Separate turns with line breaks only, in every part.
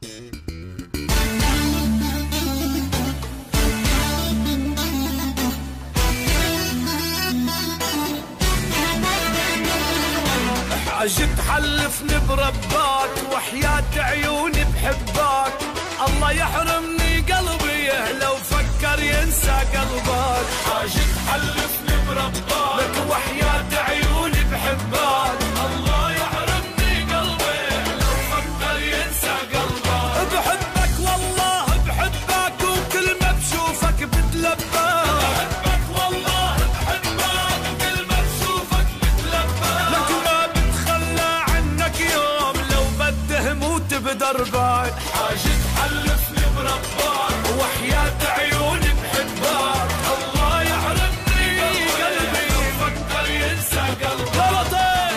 حاجة تحلفني برباك وحياة عيوني بحباك، الله يحرمني قلبي لو فكر ينسى قلبك. حاجة تحلفني برباك لك وحياة عيوني بحباك، الله يحرمني قلبي لو فكر ينسى قلبك. بحبك والله بحبك وكل ما بشوفك بتلبك. بحبك والله بحبك وكل ما بشوفك بتلبك. لك ما بتخلى عنك يوم لو بده موت بدربك. حاجة تحلفني بربك وحياة عيوني بحبك، الله يحرمني قلبي لو فكر ينسى قلبك.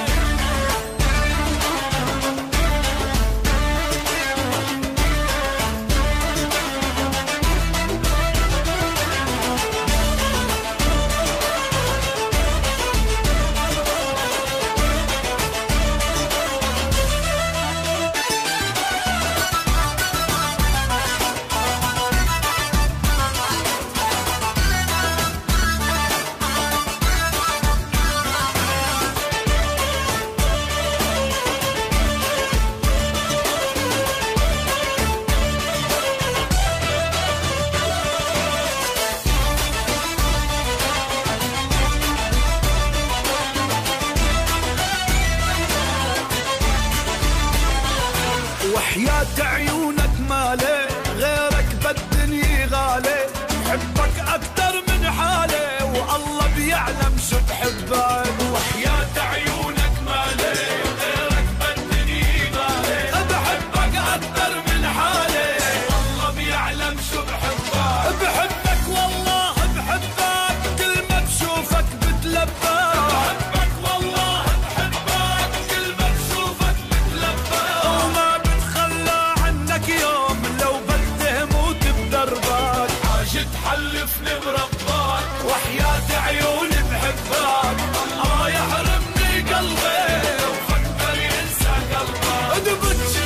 وحياة عيونك مالي غيرك بالدنيا غالي، بحبك أكتر من حالي والله بيعلم شو بحبك. وحياة عيونك مالي غيرك بالدنيا غالي، بحبك أكتر من حالي والله بيعلم شو بحبك. بحبك والله بحبك كل ما بشوفك بتلبك. بحبك والله بحبك كل ما بشوفك بتلبك. وما يوم لو بده موت بدربك. حاجة تحلفني بربك وحياة عيوني بحبك، الله يحرمني قلبي لو فكر ينسى قلبك. ادبج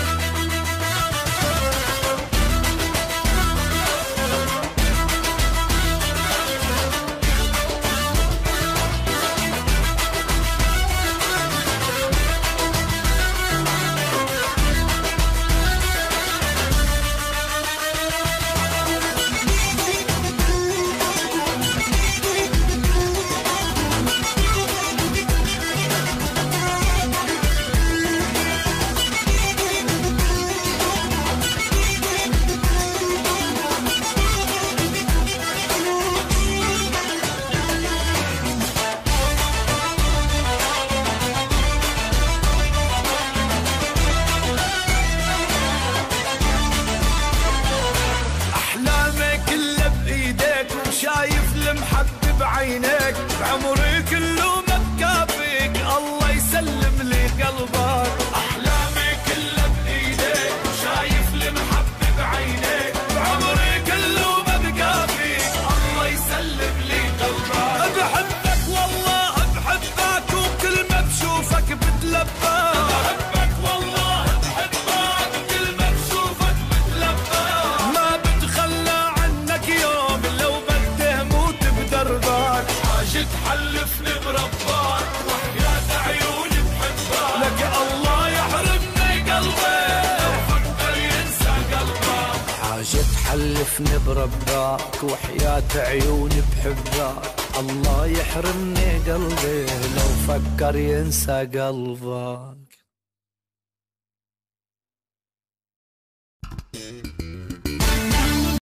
شايف المحبب بعينيك، بعمري كله ما بكافيك الله يسلم لي قلبك. احلامي كلها بايديك، شايف المحبب بعينيك، بعمري كله ما بكافيك الله يسلم لي قلبك. بحبك والله بحبك وكل ما بشوفك بتلبك. بحبك والله بحبك وكل ما بشوفك بتلبك. ما بتخلى عنك يوم لو دربك. حاجة تحلفني بربك وحياة عيوني بحبك، لك الله يحرمني قلبي لو فكر ينسى قلبك.
حاجة تحلفني بربك وحياة عيوني بحبك، الله يحرمني قلبي لو فكر ينسى قلبك.